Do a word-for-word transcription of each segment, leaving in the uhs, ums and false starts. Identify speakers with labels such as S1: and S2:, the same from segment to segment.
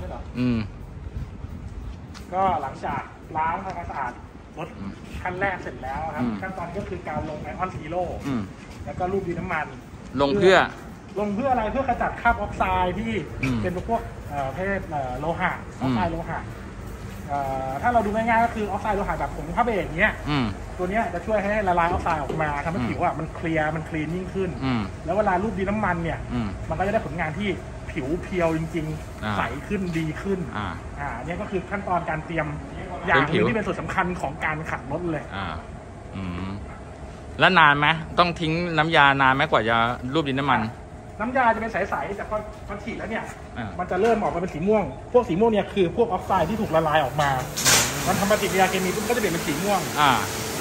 S1: ด้วยเหรอ
S2: อืม
S1: ก็หลังจากล้างทำความสะอาดรถขั้นแรกเสร็จแล้วครับขั้นตอนก็คือการลงไอออนซีโร่แล้วก็รูปดินน้ำมัน
S2: ลงเพื่อ
S1: ลงเพื่ออะไรเพื่อขจัดคราบออกไซด์ที่เป็นพวกประเภทโลหะออกไซด์โลหะถ้าเราดูง่ายๆก็คือออกไซด์โลหะแบบผงผ้าเบรกเนี้ยตัวนี้จะช่วยให้ละลายออกไซด์ออกมาทำให้ผิวอ่ะมันเคลียร์มันคลีนยิ่งขึ้นแล้วเวลารูปดินน้ำมันเนี่ยมันก็จะได้ผลงานที่ผิวเพียวจริงๆใสขึ้นดีขึ้นอ่าเนี่ยก็คือขั้นตอนการเตรียมอย่างนึงที่เป็นส่วนสำคัญของการขัดรถเลย
S2: อ่าอืมแล้วนานไหมต้องทิ้งน้ำยานานไหมกว่าจะรูปดินน้ำมัน
S1: น้ำยาจะเป็นใสๆแต่พอพอฉีดแล้วเนี่ยมันจะเริ่มออกมาเป็นสีม่วงพวกสีม่วงเนี่ยคือพวกออกไซด์ที่ถูกละลายออกมามันทำปฏิกิริยาเคมีปุ๊บก็จะเปลี่ยนเป็นสีม่วงอ่า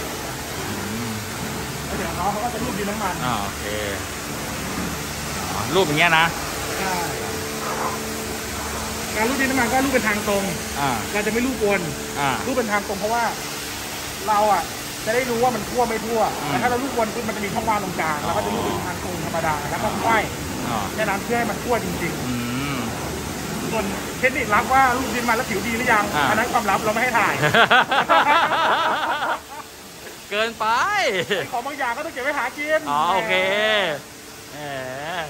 S1: แล้วเดี๋ยวน้องเขาก็จะรูปดินน้ำมัน
S2: อ่าโอเครูปอย่างเงี้ยนะ
S1: ใช่การรูปดินน้ำมันก็รูปเป็นทางตรงเราจะไม่รูปวนรูปเป็นทางตรงเพราะว่าเราอ่ะจะได้รู้ว่ามันทั่วไม่ทั่วแต่ถ้าเราลูกวนปุ๊บมันจะมีช่องว่างตรงกลางแล้วก็จะลูกเป็นทางตรงธรรมดาแล้วก็ไขว้แค่นั้นเพื่อให้มันทั่วจริงๆส่วนเทคนิคลับว่าลูกดินมาแล้วผิวดีหรือยังอันนั้นความลับเราไม่ให้ถ่าย
S2: เกินไป
S1: ของบางอย่างก็ต้องเก็บไว้หากิน
S2: อ๋อโอเคแหม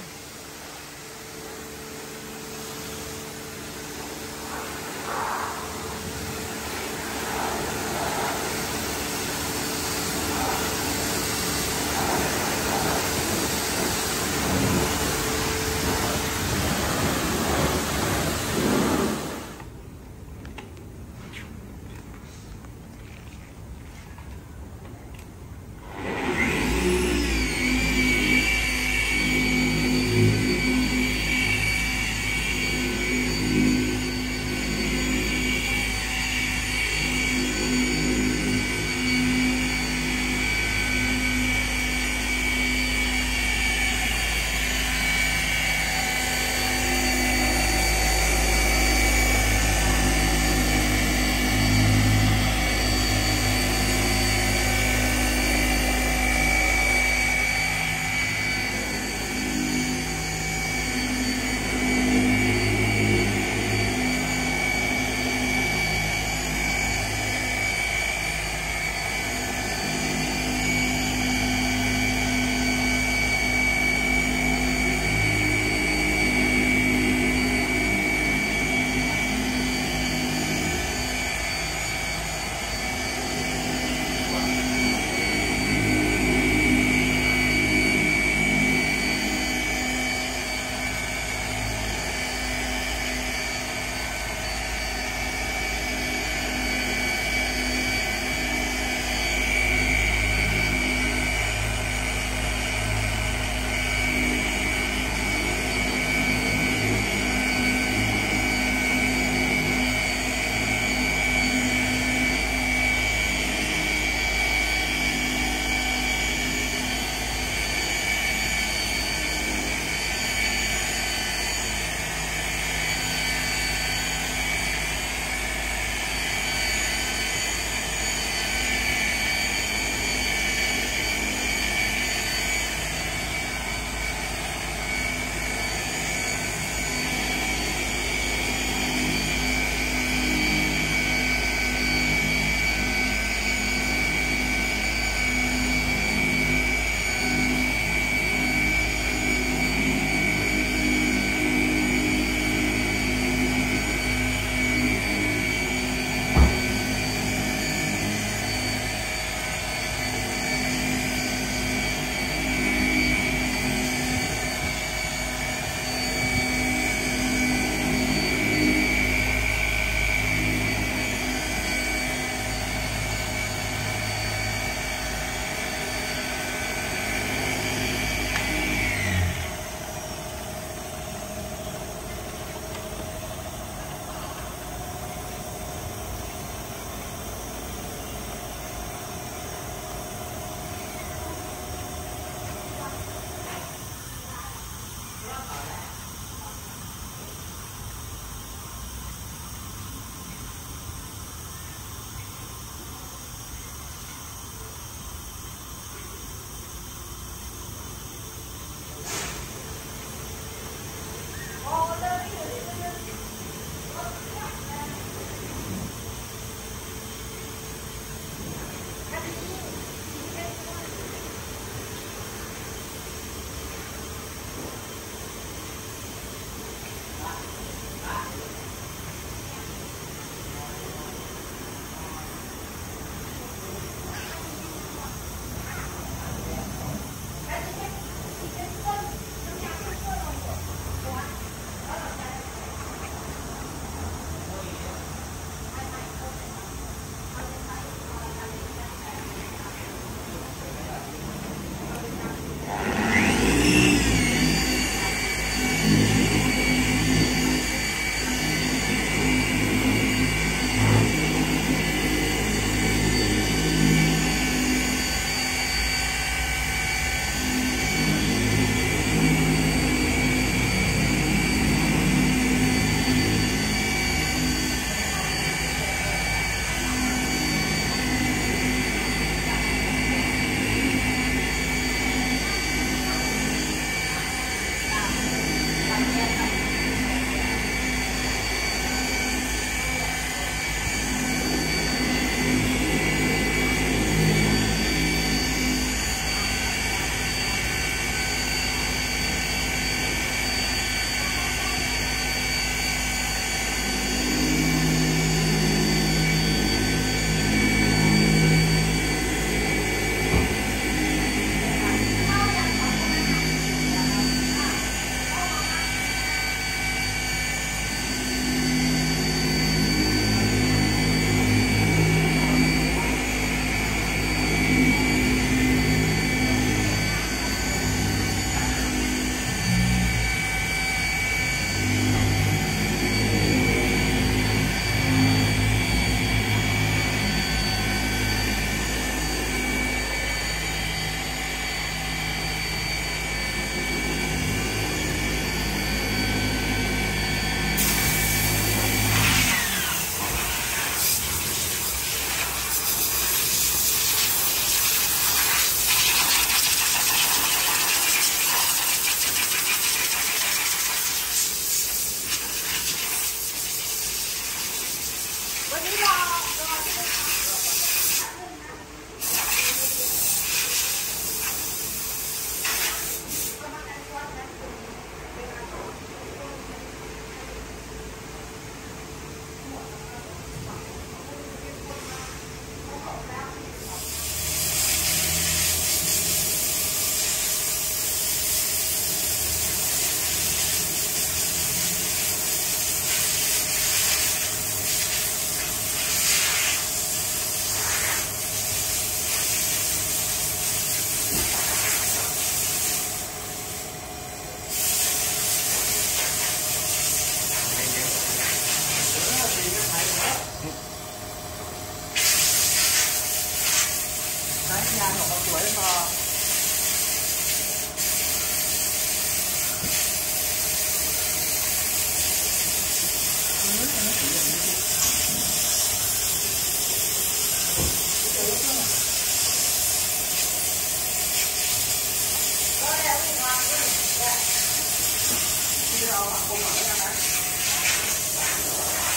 S1: ที่เราหมักคงหมักได้นะ